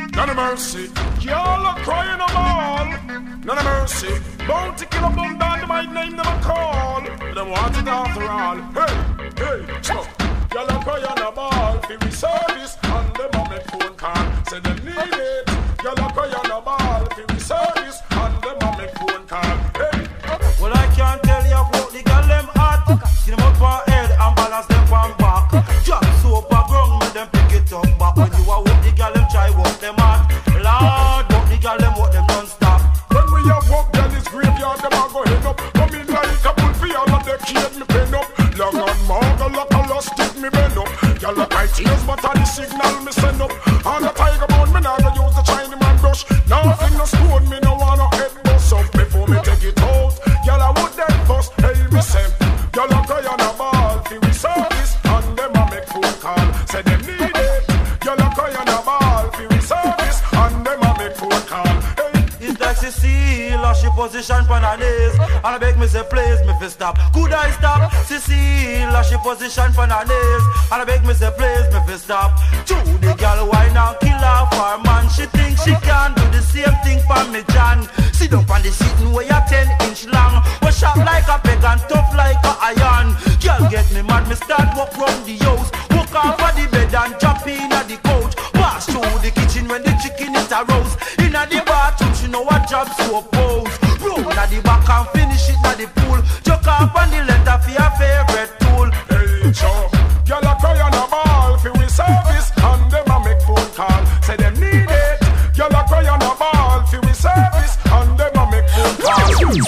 None of mercy. Y'all are crying them all. None of mercy. Bounty killer boom down, they might name them a call. Them want it after all. Hey, chop. Y'all are crying them all. Free service and them a make phone call. Say they need it. Y'all are crying them all. Free service and them a make phone call. Hey. Well, I can't tell you about the girl them hot. Get them up on head and balance them on back. Drop soap and ground, make them pick it up back. When you are walk the girl them try walk them hot. Lord, walk the girl them walk them non-stop. When we have walk down this graveyard, them a go head up. Come in like a bull for all of the kid me pen up. Long and margle like a lost stick me bend up. Y'all look my tears, but on the signal me send up. On the tiger bone, me now go use the China man brush. Nothing no stone, me no wanna head bust up. Before me take it out, y'all a would then bust. Hey, me say, y'all a cry on a ball. Fi we service, and them a make phone call. Say them need it. Y'all a cry on a ball. Fi we service, and them a make phone call. Hey. It's like Cecile, she position pan her knees. And I beg me say please, me fi stop. Could I stop? Cecile, she position pan her knees. And I beg me say please, me fi stop. To the girl wine and kill her for man. She think she can do the same thing for me John. Sit down on the sitting where you're 10-inch long. Was sharp like a peg and tough like a iron. Girl get me mad, me start walk round the house. Walk off of the bed and jump in at the couch. Pass through the kitchen when the chicken is a roast. In at the bathroom, she know what job to oppose. Roll at the back and finish it at the pool. Chuck up on the letter for your favorite tool. Hey, Joe, y'all a cry on a ball. Fi we service, and them a make phone call. Say them need it. Y'all a cry on a ball. Fi we service, and them a make phone call.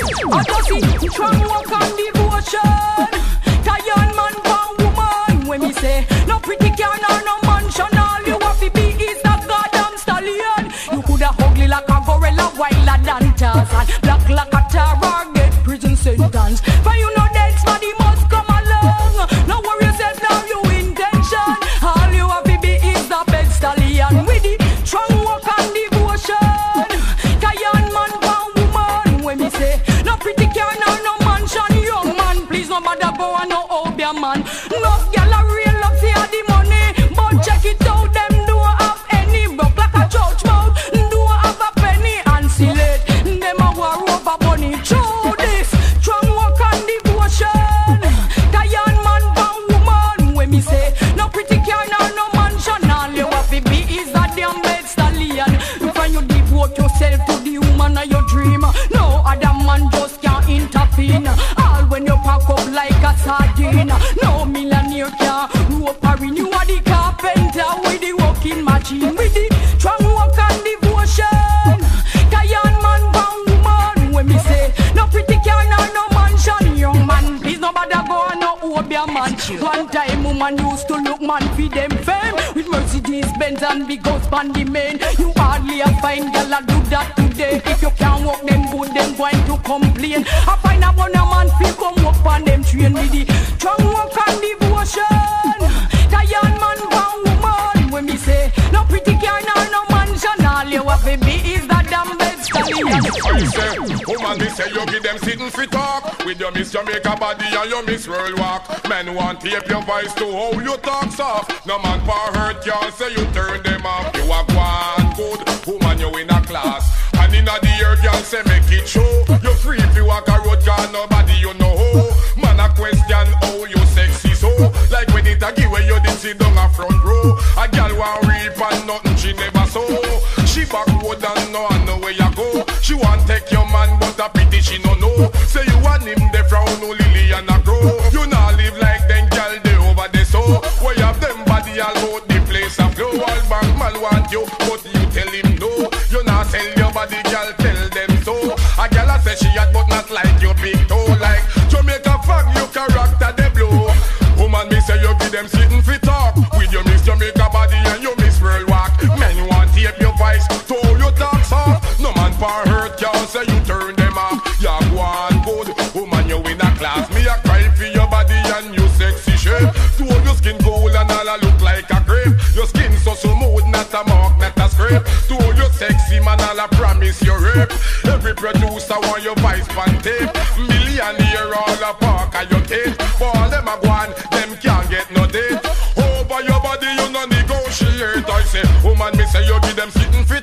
I just see from walk on devotion. Tired man for woman. When me say no pretty car nor no mansion, all you have to be is that goddamn stallion. You coulda ugly like a gorilla, wilder than Tarzan, black like a terror, get prison sentence. For you know dead body must come along. No worry yourself now you intention. All you have to be is the bed stallion with the strong walk and devotion. Tired man for woman. When me say no pretty car nor no mansion, young man, please no bother go and no obia man. No gyal a real love for the money, but check it out, them don't have any. Broke like a church mouth, don't have a penny and seal it. Them a war over money through this strong work and devotion. Tired man for woman. When me say no pretty car nor no mansion, all you have to be is a damn bed stallion. When you devote yourself to the woman of your dream, no other man just can't intervene. All when you pack up like a sardine, no millionaire can rope her in. You are the carpenter with the working machine, with the strong work and devotion. Tired man for woman. When me say no pretty car nor no mansion, young man, please no bother go and no obia man. One time woman used to look man for them fame, with Mercedes Benz and big house on the main. You hardly a fine girl a do that today. If you can't walk them good, them going to complain. I find a one a man feel come up on them train with the strong work and devotion. Tired man for woman. When me say no pretty car nor no mansion, all you have to be is that damn bed stallion. I say, woman, me say you give them sitting for talk. With your Miss Jamaica body and your Miss World walk. Men want tape your voice to how you talk soft. No man for hurt you say you turn them off. You are one good woman, you in a class. And in the year, girl say make it show. You free if you walk a road, girl, nobody you know how. Man a question how you sexy so. Like when it a give where you did sit down a front row. A girl want reap and nothing she never saw. She backward and no I know where you go. She want take your man but a pity she no know. Say you want him the frown no lily and a grow. You not live like them girl they over there so. Where you have them body all out the place a flow. All bank man want you but you tell him no. You not sell your body girl tell them so. A girl a say she had but not like your big toe. Like Jamaica fag you character they blow. Woman me say you give them sitting for talk. With your Miss Jamaica body and your Miss World walk. Men want tape your voice to you talk soft. No man for hurt you say you turn them off. You one good woman you in a class. Me a cry for your body and you sexy shape. To your skin gold and all a look like a grape. Your skin so smooth not a mark not a scrape. To your sexy man all a promise you rape. Every producer want your vice pan tape. Millionaire all a park at your tape. For all them a go on, them can't get no date. Over your body you no negotiate. I say woman me say you give them sitting fit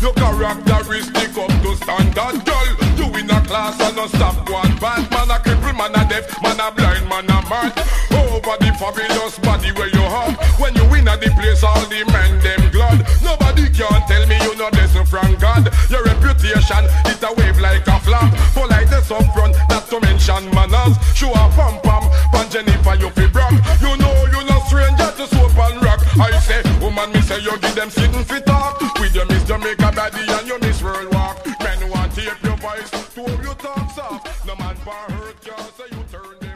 Your characteristic up to standard, girl. You in a class and no stop one bad. Man a cripple, man a deaf, man a blind, man a mad. Over the fabulous body where you have. When you win at the place, all the men them glad. Nobody can tell me you know this from God. Your reputation, it a wave like a flag. Politeness up front, not to mention manners. Show a pam pam, pan Jennifer you fi brag. You know you no stranger to soap and rock. I say, woman me say you give them sitting fi talk. With your Miss Jamaica body and your Miss World Walk. Men want to hear your voice, to hold you talk soft. No man for hurt you, say you turn